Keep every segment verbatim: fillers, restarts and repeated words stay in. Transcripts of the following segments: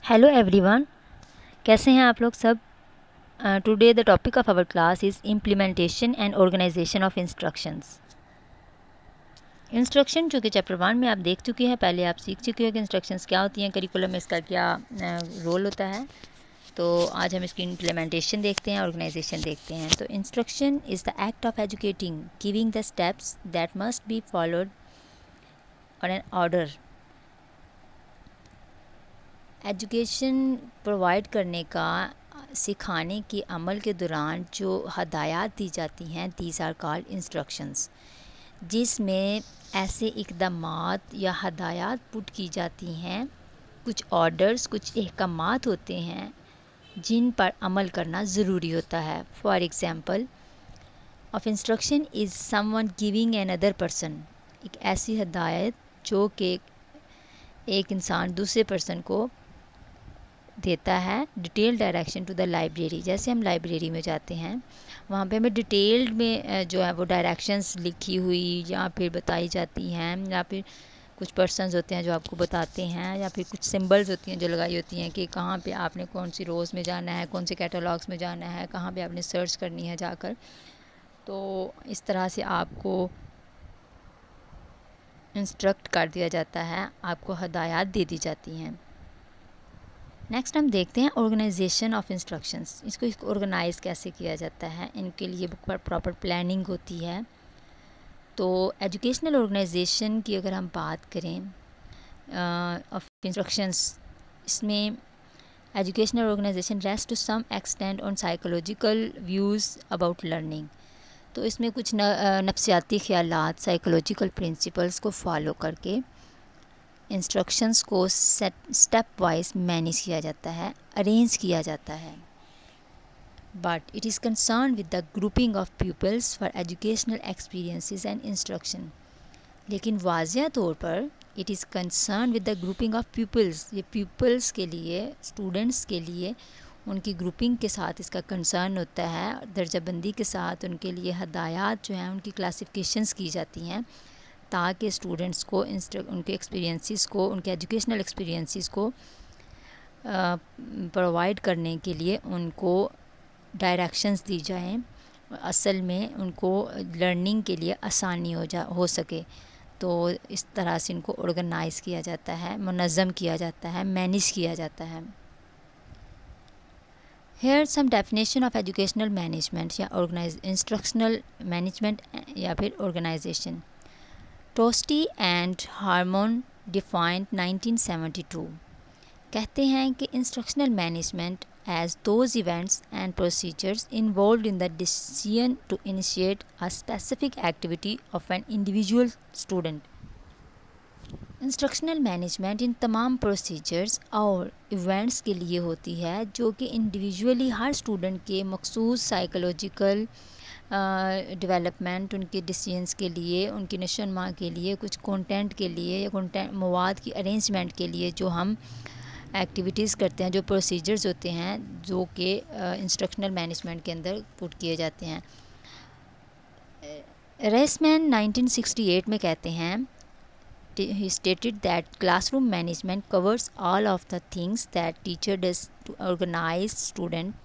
Hello everyone, कैसे हैं आप लोग सब। Today the topic of our class is implementation and organisation of instructions. Instruction जो कि चैप्टर वन में आप देख चुके हैं, पहले आप सीख चुके हो कि इंस्ट्रक्शंस क्या होती हैं, करिकुलम में इसका क्या रोल होता है। तो आज हम इसकी इम्प्लीमेंटेशन देखते हैं, ऑर्गेनाइजेशन देखते हैं। तो instruction is the act of educating, giving the steps that must be followed on an order. Education provide करने का, सिखाने के अमल के दौरान जो हदायत दी जाती हैं, दीज आर कॉल्ड इंस्ट्रक्शंस, जिसमें ऐसे इक़दामात या हदायत पुट की जाती हैं, कुछ ऑर्डर्स, कुछ अहकामात होते हैं जिन पर अमल करना ज़रूरी होता है। For example of instruction is someone giving an other person, एक ऐसी हदायत जो कि एक इंसान दूसरे पर्सन को देता है। Detail direction to the library, जैसे हम लाइब्रेरी में जाते हैं, वहाँ पे हमें डिटेल्ड में जो है वो डायरेक्शंस लिखी हुई या फिर बताई जाती हैं, या फिर कुछ पर्सन्स होते हैं जो आपको बताते हैं, या फिर कुछ सिंबल्स होती हैं जो लगाई होती हैं कि कहाँ पे आपने कौन सी रोज़ में जाना है, कौन से कैटलॉग्स में जाना है, कहाँ पे आपने सर्च करनी है जाकर। तो इस तरह से आपको इंस्ट्रक्ट कर दिया जाता है, आपको हदायत दे दी जाती हैं। नेक्स्ट हम देखते हैं ऑर्गेनाइजेशन ऑफ इंस्ट्रक्शंस। इसको ऑर्गेनाइज़ कैसे किया जाता है, इनके लिए प्रॉपर प्लानिंग होती है। तो एजुकेशनल ऑर्गेनाइजेशन की अगर हम बात करें ऑफ इंस्ट्रक्शंस, इसमें educational organisation rest to some extend on psychological views about learning. तो इसमें कुछ नफ्सियाती ख्यालात, साइकोलॉजिकल प्रिंसिपल्स को फॉलो करके इंस्ट्रक्शंस को सेट स्टेप वाइज मैनेज किया जाता है, अरेंज किया जाता है। But it is concern with the grouping of peoples for educational experiences and instruction. लेकिन वाज़िया तौर पर it is concern with the grouping of peoples, ये पीपल्स के लिए, स्टूडेंट्स के लिए उनकी ग्रुपिंग के साथ इसका कंसर्न होता है। दर्जाबंदी के साथ उनके लिए हदायत जो हैं, उनकी क्लासिफिकेशंस की जाती हैं, ताकि स्टूडेंट्स को उनके एक्सपीरियंसेस को, उनके एजुकेशनल एक्सपीरियंसेस को प्रोवाइड करने के लिए उनको डायरेक्शंस दी जाएं, असल में उनको लर्निंग के लिए आसानी हो जा हो सके। तो इस तरह से इनको ऑर्गेनाइज़ किया जाता है, मुनज़्ज़म किया जाता है, मैनेज किया जाता है। Here some definition of educational management या ऑर्गेनाइज इंस्ट्रक्शनल मैनेजमेंट या फिर organisation. Tosti and Harmon defined nineteen seventy two कहते हैं कि instructional management as those events and procedures involved in the decision to initiate a specific activity of an individual student. Instructional management इन तमाम procedures और events के लिए होती है जो कि इंडिविजुअली हर स्टूडेंट के मखसूस साइकोलॉजिकल डेवलपमेंट, उनके डिसीजंस के लिए, उनकी नशोनुमा के लिए, कुछ कंटेंट के लिए या कंटेंट मवाद की अरेंजमेंट के लिए जो हम एक्टिविटीज़ करते हैं, जो प्रोसीजर्स होते हैं, जो कि इंस्ट्रक्शनल मैनेजमेंट के अंदर पुट किए जाते हैं। रेसमैन नाइनटीन सिक्सटी एट में कहते हैं, he stated that classroom management covers all of the things that teacher does to organize student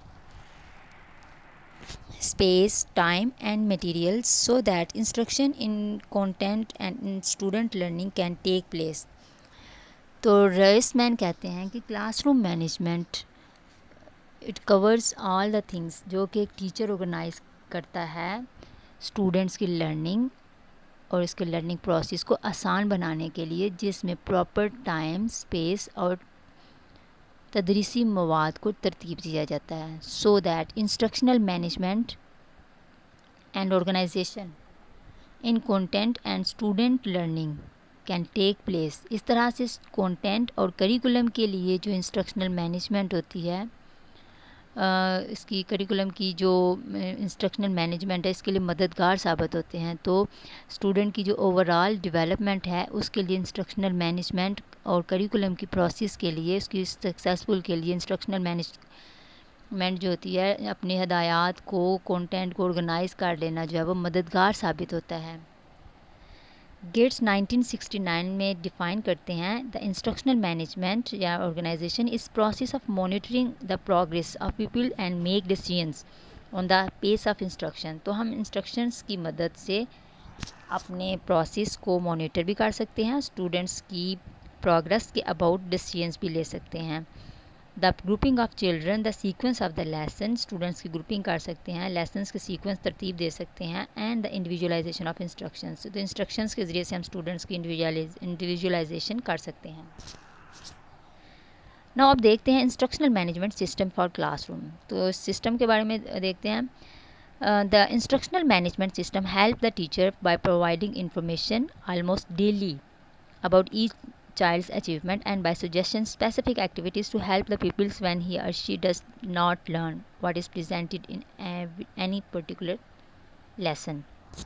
space, time and materials so that instruction in content and in student learning can take place। तो रेसमैन कहते हैं कि classroom management it covers all the things, जो कि एक teacher organise करता है students की लर्निंग और इसके लर्निंग प्रोसेस को आसान बनाने के लिए, जिसमें प्रॉपर टाइम, स्पेस और तदरीसी मवाद को तरतीब दिया जाता है। So that instructional management and organisation in content and student learning can take place. इस तरह से कंटेंट और करिकुलम के लिए जो इंस्ट्रक्शनल मैनेजमेंट होती है, Uh, इसकी करिकुलम की जो इंस्ट्रक्शनल मैनेजमेंट है, इसके लिए मददगार साबित होते हैं। तो स्टूडेंट की जो ओवरऑल डेवलपमेंट है, उसके लिए इंस्ट्रक्शनल मैनेजमेंट और करिकुलम की प्रोसेस के लिए, उसकी सक्सेसफुल के लिए इंस्ट्रक्शनल मैनेजमेंट जो होती है, अपनी हदायत को, कंटेंट को ऑर्गेनाइज़ कर लेना जो है वो मददगार साबित होता है। गेट्स नाइनटीन सिक्सटी नाइन में डिफ़ाइन करते हैं, द इंस्ट्रक्शनल मैनेजमेंट या organisation is process of monitoring the progress of people and make decisions on the pace of instruction. तो हम इंस्ट्रक्शंस की मदद से अपने प्रोसेस को मॉनिटर भी कर सकते हैं, स्टूडेंट्स की प्रोग्रेस के अबाउट डिसीजंस भी ले सकते हैं। The grouping of children, the sequence of the lesson, students की ग्रुपिंग कर सकते हैं, लेसन्स के सीक्वेंस तरतीब दे सकते हैं। And the individualization of instructions, तो इंस्ट्रक्शंस के ज़रिए से हम स्टूडेंट्स की इंडिविजुअलाइजेशन कर सकते हैं। नाउ अब देखते हैं instructional management system for classroom. तो इस सिस्टम के बारे में देखते हैं। The instructional management system help the teacher by providing information almost daily about each child's achievement and by suggesting specific activities to help the pupils when he or she does not learn what is presented in any particular lesson।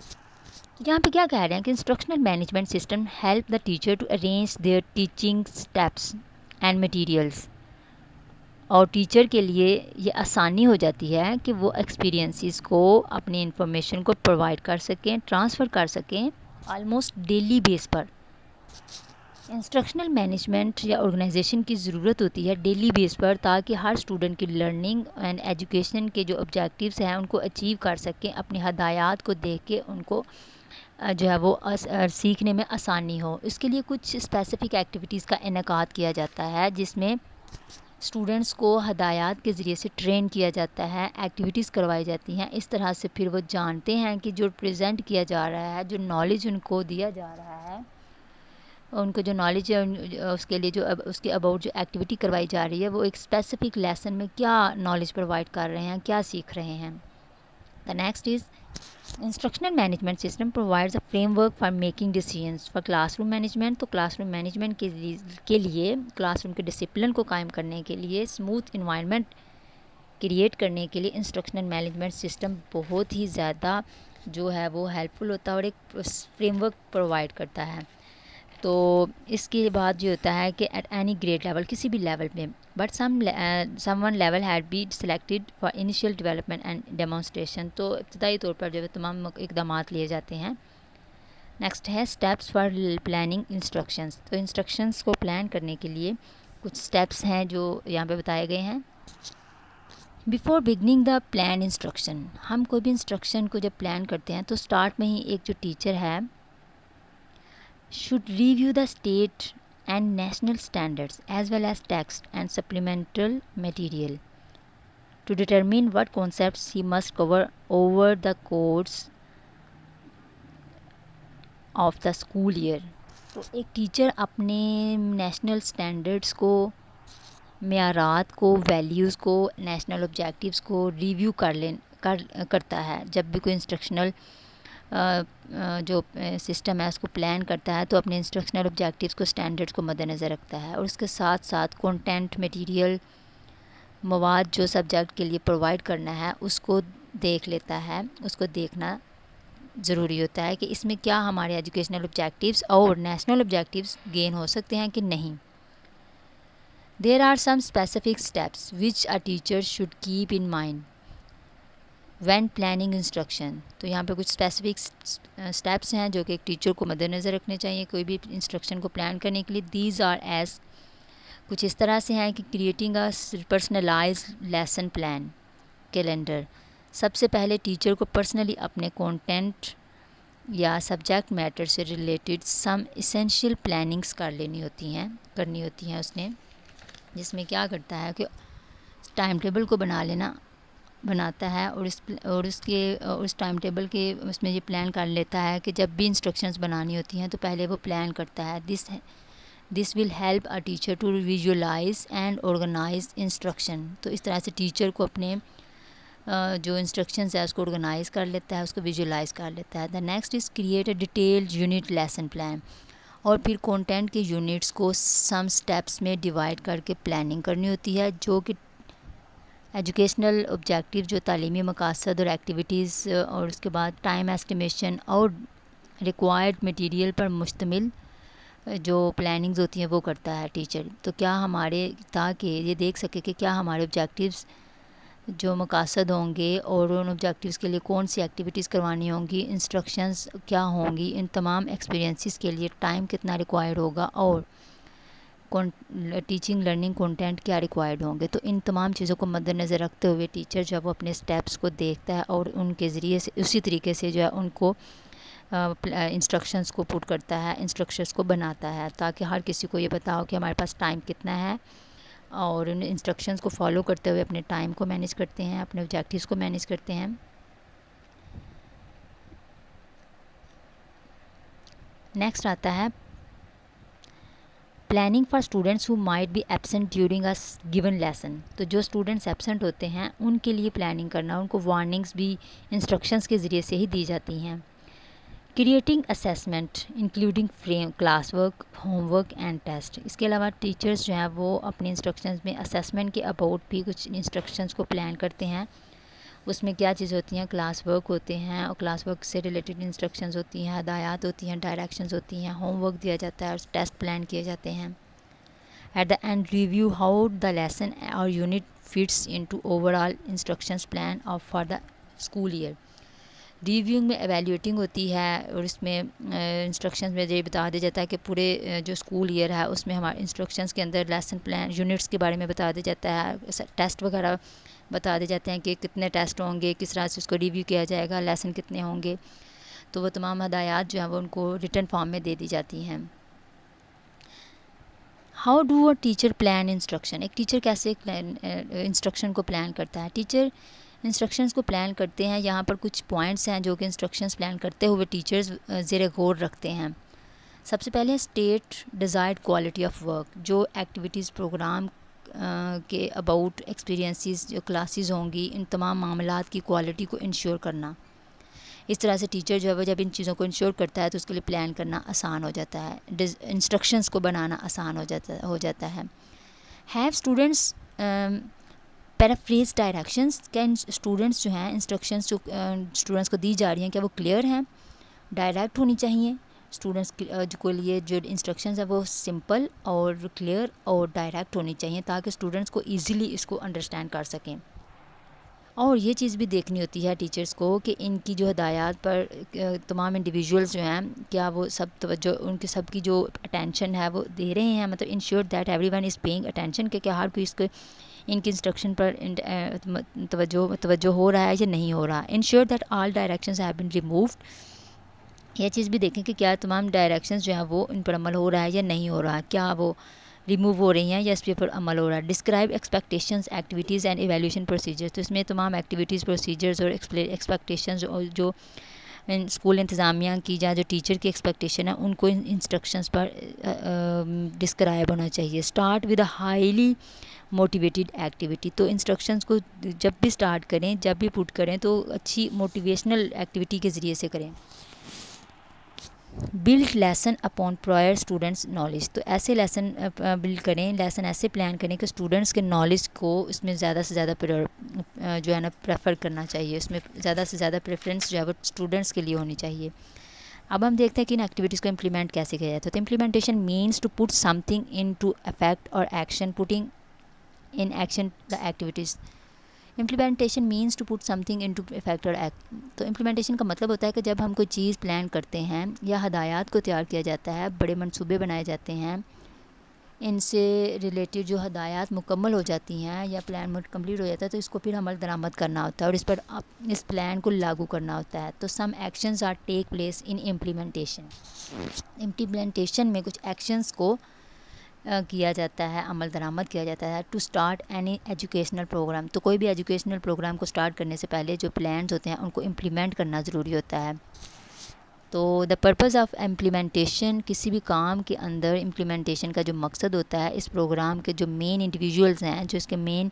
यहाँ पे क्या कह रहे हैं कि instructional management system help the teacher to arrange their teaching steps and materials, और teacher के लिए ये आसानी हो जाती है कि वो एक्सपीरियंसेस को, अपनी इंफॉर्मेशन को प्रोवाइड कर सकें, ट्रांसफ़र कर सकें ऑलमोस्ट डेली बेस पर। इंस्ट्रक्शनल मैनेजमेंट या ऑर्गेनाइजेशन की ज़रूरत होती है डेली बेस पर, ताकि हर स्टूडेंट की लर्निंग एंड एजुकेशन के जो ऑब्जेक्टिव्स हैं उनको अचीव कर सकें, अपनी हदायत को देख के उनको जो है वो सीखने में आसानी हो। इसके लिए कुछ स्पेसिफ़िक एक्टिविटीज़ का इनेकाद किया जाता है, जिसमें स्टूडेंट्स को हदायत के ज़रिए से ट्रेन किया जाता है, एक्टिविटीज़ करवाई जाती हैं। इस तरह से फिर वो जानते हैं कि जो प्रेजेंट किया जा रहा है, जो नॉलेज उनको दिया जा रहा है, उनको जो नॉलेज है उसके लिए जो उसके अबाउट जो एक्टिविटी करवाई जा रही है, वो एक स्पेसिफिक लेसन में क्या नॉलेज प्रोवाइड कर रहे हैं, क्या सीख रहे हैं। The next is instructional management system provides a framework for making decisions for classroom management. तो क्लासरूम मैनेजमेंट के लिए के लिए क्लासरूम के डिसिप्लिन को कायम करने के लिए, स्मूथ इन्वायरमेंट क्रिएट करने के लिए इंस्ट्रक्शनल मैनेजमेंट सिस्टम बहुत ही ज़्यादा जो है वो हेल्पफुल होता है और एक फ्रेमवर्क प्रोवाइड करता है। तो इसके बाद जो होता है कि एट एनी ग्रेड लेवल, किसी भी लेवल में, but some someone level had be selected for initial development and demonstration. तो इब्तदाई तौर पर जो है तमाम इकदाम लिए जाते हैं। नेक्स्ट है स्टेप्स फॉर प्लानिंग इंस्ट्रक्शंस। तो इंस्ट्रक्शंस को प्लान करने के लिए कुछ स्टेप्स हैं जो यहाँ पे बताए गए हैं। Before beginning the plan instruction, हम कोई भी इंस्ट्रक्शन को जब प्लान करते हैं तो स्टार्ट में ही एक जो टीचर है should review the state and national standards as well as text and supplemental material to determine what concepts he must cover over the course of the school year। तो एक teacher अपने national standards को, मेयारात को, values को, national objectives को review कर ले कर करता है। जब भी कोई इंस्ट्रक्शनल जो सिस्टम है उसको प्लान करता है तो अपने इंस्ट्रक्शनल ऑब्जेक्टिव्स को, स्टैंडर्ड्स को मद्देनज़र रखता है, और उसके साथ साथ कंटेंट, मटेरियल, मवाद जो सब्जेक्ट के लिए प्रोवाइड करना है उसको देख लेता है। उसको देखना ज़रूरी होता है कि इसमें क्या हमारे एजुकेशनल ऑब्जेक्टिव्स और नेशनल ऑब्जेक्टिव्स गेन हो सकते हैं कि नहीं। There are some specific steps which a teacher should keep in mind when planning instruction. तो यहाँ पे कुछ स्पेसिफिक स्टेप्स हैं जो कि एक टीचर को मद्देनज़र रखने चाहिए कोई भी इंस्ट्रक्शन को प्लान करने के लिए। दीज आर एज, कुछ इस तरह से हैं कि creating a personalized lesson plan calendar. सबसे पहले टीचर को पर्सनली अपने कंटेंट या सब्जेक्ट मैटर से रिलेटेड सम इसेंशियल प्लानिंग्स कर लेनी होती हैं करनी होती हैं उसने, जिसमें क्या करता है कि टाइम टेबल को बना लेना बनाता है और इस और उसके उस टाइम टेबल के उसमें ये प्लान कर लेता है कि जब भी इंस्ट्रक्शंस बनानी होती हैं तो पहले वो प्लान करता है। This this will help a teacher to visualize and organize instruction. तो इस तरह से टीचर को अपने जो इंस्ट्रक्शंस है उसको ऑर्गेनाइज कर लेता है, उसको विजुअलाइज कर लेता है। The next is create a detailed unit lesson plan, और फिर कंटेंट के यूनिट्स को सम स्टेप्स में डिवाइड करके प्लानिंग करनी होती है, जो कि एजुकेशनल ऑब्जेक्टिव, जो तालीमी मकासद और एक्टिविटीज़, और उसके बाद टाइम एस्टिमेशन और रिक्वायर्ड मटेरियल पर मुश्तमिल जो प्लानिंग्स होती हैं वो करता है टीचर। तो क्या हमारे, ताकि ये देख सके कि क्या हमारे ऑब्जेक्टिव्स जो मकासद होंगे और उन ऑब्जेक्टिव्स के लिए कौन सी एक्टिविटीज़ करवानी होंगी, इंस्ट्रक्शंस क्या होंगी, इन तमाम एक्सपीरियंसेस के लिए टाइम कितना रिक्वायर्ड होगा और टीचिंग लर्निंग कंटेंट क्या रिक्वायर्ड होंगे। तो इन तमाम चीज़ों को मद्देनज़र रखते हुए टीचर जो है वो अपने स्टेप्स को देखता है और उनके ज़रिए से उसी तरीके से जो है उनको इंस्ट्रक्शंस को पुट करता है, इंस्ट्रक्शंस को बनाता है, ताकि हर किसी को ये पता हो कि हमारे पास टाइम कितना है और उन इंस्ट्रक्शंस को फॉलो करते हुए अपने टाइम को मैनेज करते हैं, अपने ऑब्जेक्टिव्स को मैनेज करते हैं। नेक्स्ट आता है planning for students who might be absent during a given lesson. तो जो स्टूडेंट्स एब्सेंट होते हैं उनके लिए प्लानिंग करना, उनको वार्निंग्स भी इंस्ट्रक्शंस के ज़रिए से ही दी जाती हैं। Creating assessment including frame class work, homework and test. इसके अलावा टीचर्स जो हैं वो अपने इंस्ट्रक्शंस में असेसमेंट के अबाउट भी कुछ इंस्ट्रक्शंस को प्लान करते हैं। उसमें क्या चीज़ होती हैं, क्लास वर्क होते हैं और क्लास वर्क से रिलेटेड इंस्ट्रक्शंस होती हैं, हदायत होती हैं, डायरेक्शंस होती हैं, होमवर्क दिया जाता है और टेस्ट प्लान किए जाते हैं। At the end review how the lesson or unit fits into overall instructions plan of for the school year. Reviewing में एवेल्यूएटिंग होती है और इसमें इंस्ट्रक्शंस में ये बता दिया जाता है कि पूरे uh, जो स्कूल ईयर है उसमें हमारे इंस्ट्रक्शंस के अंदर लेसन प्लान यूनिट्स के बारे में बता दिया जाता है, टेस्ट वगैरह बता दिए जाते हैं कि कितने टेस्ट होंगे, किस तरह से उसको रिव्यू किया जाएगा, लेसन कितने होंगे। तो वो तमाम हदायत जो है वो उनको रिटन फॉर्म में दे दी जाती हैं। How do a teacher plan instruction. एक टीचर कैसे इंस्ट्रक्शन को प्लान करता है। टीचर इंस्ट्रक्शंस को प्लान करते हैं। यहाँ पर कुछ पॉइंट्स हैं जो कि इंस्ट्रक्शंस प्लान करते हुए टीचर्स ज़ेरे गौर रखते हैं। सबसे पहले state desired quality of work, जो एक्टिविटीज़ प्रोग्राम के अबाउट एक्सपीरियंसेस जो क्लासेस होंगी, इन तमाम मामलात की क्वालिटी को इंश्योर करना। इस तरह से टीचर जो है वो जब इन चीज़ों को इंश्योर करता है तो उसके लिए प्लान करना आसान हो जाता है, इंस्ट्रक्शंस को बनाना आसान हो जाता हो जाता है। हैव स्टूडेंट्स पैराफ्रेज डायरेक्शंस, क्या स्टूडेंट्स जो हैं इंस्ट्रक्शंस जो स्टूडेंट्स को दी जा रही हैं क्या वो क्लियर हैं, डायरेक्ट होनी चाहिए। स्टूडेंट्स के लिए जो इंस्ट्रक्शंस है वो सिंपल और क्लियर और डायरेक्ट होनी चाहिए ताकि स्टूडेंट्स को इजीली इसको अंडरस्टैंड कर सकें। और ये चीज़ भी देखनी होती है टीचर्स को कि इनकी जो हदायत पर तमाम इंडिविजुअल्स जो हैं क्या वो सब तवज्जो उनकी सब की जो अटेंशन है वो दे रहे हैं, मतलब ensure that everyone is paying attention कि क्या हर कोई इसको इनकी इंस्ट्रक्शन पर तवज्जो तवज्जो हो रहा है या नहीं हो रहा। Ensure that all directions have been removed, यह चीज़ भी देखें कि क्या तमाम डायरेक्शंस जो हैं वो इन पर अमल हो रहा है या नहीं हो रहा, क्या वो रिमूव हो रही हैं या इस पर अमल हो रहा है। Describe expectations activities and evaluation procedures, तो इसमें तमाम एक्टिविटीज़ प्रोसीजर्स और एक्सपेक्टेशंस जो, जो इन स्कूल इंतज़ामिया की या जो टीचर की एक्सपेक्टेशन है उनको इन इंस्ट्रक्शंस पर डिस्क्राइब होना चाहिए। Start with a highly motivated activity, तो इंस्ट्रक्शंस को जब भी स्टार्ट करें, जब भी पुट करें तो अच्छी मोटिवेशनल एक्टिविटी के ज़रिए से करें। Build lesson upon prior students knowledge, तो ऐसे लेसन बिल्ड करें, लेसन ऐसे प्लान करें कि स्टूडेंट्स के नॉलेज को इसमें ज़्यादा से ज़्यादा जो है ना प्रेफर करना चाहिए, इसमें ज़्यादा से ज़्यादा प्रेफरेंस जो है वो स्टूडेंट्स के लिए होनी चाहिए। अब हम देखते हैं कि इन एक्टिविटीज़ को इम्प्लीमेंट कैसे किया जाता है। तो implementation means to put something into effect or action, putting in action the activities. Implementation means to put something into effect or act, तो इम्प्लीमेंटेशन का मतलब होता है कि जब हम कोई चीज़ प्लान करते हैं या हदायत को तैयार किया जाता है, बड़े मंसूबे बनाए जाते हैं, इनसे रिलेटेड जो हदायत मुकम्मल हो जाती हैं या प्लान कंप्लीट हो जाता है तो इसको फिर अमल दरामद करना होता है और इस पर इस प्लान को लागू करना होता है। तो some actions are take place in implementation, implementation में कुछ एक्शंस को Uh, किया जाता है, अमल दरामद किया जाता है। To start any educational program, तो कोई भी एजुकेशनल प्रोग्राम को स्टार्ट करने से पहले जो प्लान्स होते हैं उनको इम्प्लीमेंट करना ज़रूरी होता है। तो द पर्पज़ ऑफ इम्प्लीमेंटेशन, किसी भी काम के अंदर इम्प्लीमेंटेशन का जो मकसद होता है, इस प्रोग्राम के जो मेन इंडिविजुअल्स हैं, जो इसके मेन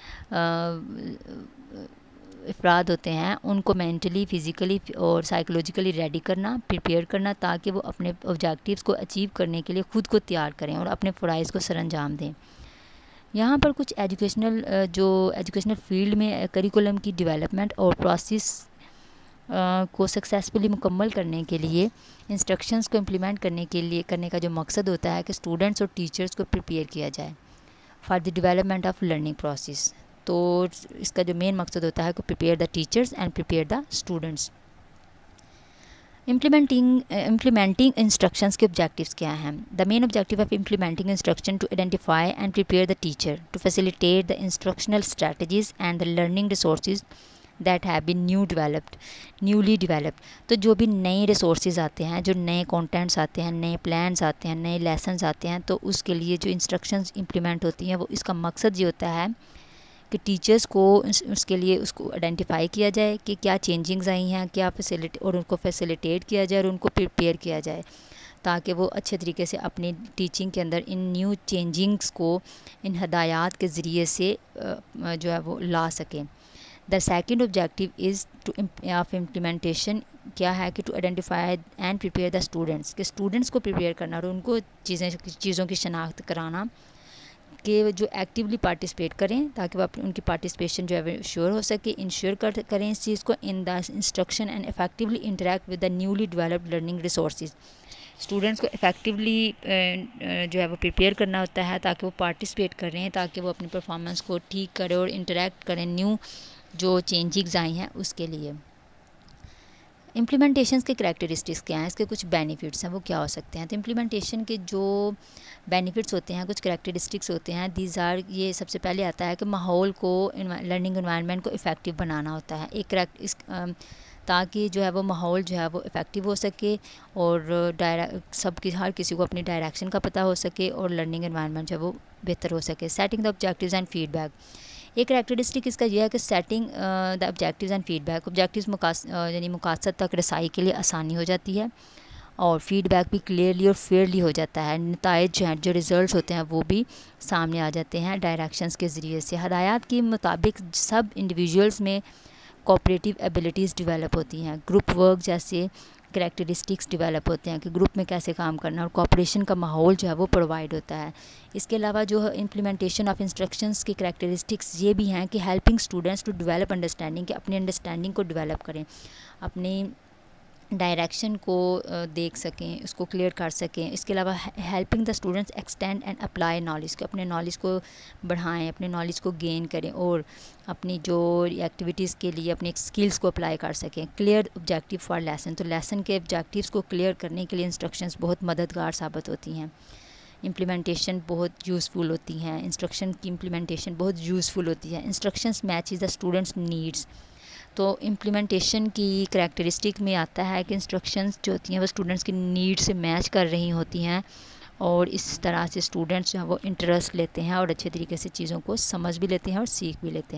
अफराद होते हैं, उनको मेंटली, फ़िज़िकली और साइकोलॉजिकली रेडी करना, प्रिपेयर करना, ताकि वो अपने ऑब्जेक्टिव्स को अचीव करने के लिए ख़ुद को तैयार करें और अपने फ़राइज़ को सरअंजाम दें। यहाँ पर कुछ एजुकेशनल जो एजुकेशनल फील्ड में करिकुलम की डेवलपमेंट और प्रोसेस को सक्सेसफुली मुकम्मल करने के लिए इंस्ट्रक्शंस को इम्प्लीमेंट करने के लिए करने का जो मकसद होता है कि स्टूडेंट्स और टीचर्स को प्रिपेयर किया जाए for the development of learning process. तो इसका जो मेन मकसद होता है कि prepare the teachers and prepare the students. Implementing implementing instructions के ऑब्जेक्टिव्स क्या हैं? The main objective of implementing instruction to identify and prepare the teacher to facilitate the instructional strategies and the learning resources that have been new developed newly developed. तो जो भी नए resources आते हैं, जो नए कंटेंट्स आते हैं, नए प्लान्स आते हैं, नए लेसन्स आते हैं, तो उसके लिए जो इंस्ट्रक्शंस इम्प्लीमेंट होती हैं वो इसका मकसद ये होता है कि टीचर्स को उसके लिए उसको आइडेंटिफाई किया जाए कि क्या चेंजिंग्स आई हैं, क्या फैसिलिटी, और उनको फैसिलिटेट किया जाए और उनको प्रिपेयर किया जाए ताकि वो अच्छे तरीके से अपनी टीचिंग के अंदर इन न्यू चेंजिंग्स को इन हदायत के ज़रिए से जो है वो ला सकें। The second objective is to of implementation क्या है कि to identify and prepare the students, कि स्टूडेंट्स को प्रिपेयर करना और उनको चीज़ें चीज़ों की शनाख्त कराना कि जो एक्टिवली पार्टिसिपेट करें ताकि वो अपनी उनकी पार्टिसिपेशन जो है श्योर हो सके, इंश्योर कर करें इस चीज़ को in the instruction and effectively interact with the newly developed learning resources. Students को इफेक्टिवली जो है वो प्रिपेयर करना होता है ताकि वो पार्टिसिपेट करें, ताकि वो अपनी परफॉर्मेंस को ठीक करें और इंटरेक्ट करें न्यू जो चेंजिंग्स आई हैं उसके लिए। इम्प्लीमेंटेशन के करैक्टरिस्टिक्स क्या हैं, इसके कुछ बेनिफिट्स हैं, वो क्या हो सकते हैं? तो इम्प्लीमेंटेशन के जो बेनिफिट्स होते हैं, कुछ करैक्टरिस्टिक्स होते हैं, दीज आर, ये सबसे पहले आता है कि माहौल को, लर्निंग एनवायरनमेंट को इफ़ेक्टिव बनाना होता है एक करैक्ट इस ताकि जो है वो माहौल जो है वो इफ़ेक्टिव हो सके और डायरेक्ट सबकी हर किसी को अपनी डायरेक्शन का पता हो सके और लर्निंग एनवायरनमेंट जो है वो बेहतर हो सके। Setting the objectives and feedback, एक करैक्टरिस्टिक इसका यह है कि setting the objectives and feedback, objectives मुकास यानी मुकासद तक रसाई के लिए आसानी हो जाती है और फीडबैक भी क्लियरली और फेयरली हो जाता है। नताइज जो हैं, जो रिज़ल्ट होते हैं वो भी सामने आ जाते हैं डायरेक्शंस के ज़रिए से। हदायत के मुताबिक सब इंडिविजुअल्स में कोऑपरेटिव एबिलिटीज़ डेवलप होती हैं, ग्रुप वर्क जैसे करैक्टरिस्टिक्स डेवलप होते हैं कि ग्रुप में कैसे काम करना और कोऑपरेशन का माहौल जो है वो प्रोवाइड होता है। इसके अलावा जो इम्प्लीमेंटेशन ऑफ इंस्ट्रक्शंस की करैक्टरिस्टिक्स ये भी हैं कि helping students to develop understanding, कि अपनी अंडरस्टैंडिंग को डेवलप करें, अपनी डायरेक्शन को देख सकें, उसको क्लियर कर सकें। इसके अलावा helping the students extend and apply knowledge, को अपने नॉलेज को बढ़ाएं, अपने नॉलेज को गेन करें और अपनी जो एक्टिविटीज़ के लिए अपनी स्किल्स को अप्लाई कर सकें। क्लियर ऑब्जेक्टिव फॉर लेसन, तो लेसन के ऑब्जेक्टिव्स को क्लियर करने के लिए इंस्ट्रक्शंस बहुत मददगार साबित होती हैं। इम्प्लीमेंटेशन बहुत यूज़फुल होती हैं, इंस्ट्रक्शन की इम्प्लीमेंटेशन बहुत यूज़फुल होती है। Instructions matches the students needs, तो इम्प्लीमेंटेशन की करैक्टरिस्टिक में आता है कि इंस्ट्रक्शंस जो होती हैं वो स्टूडेंट्स की नीड से मैच कर रही होती हैं और इस तरह से स्टूडेंट्स जो हैं वो इंटरेस्ट लेते हैं और अच्छे तरीके से चीज़ों को समझ भी लेते हैं और सीख भी लेते हैं।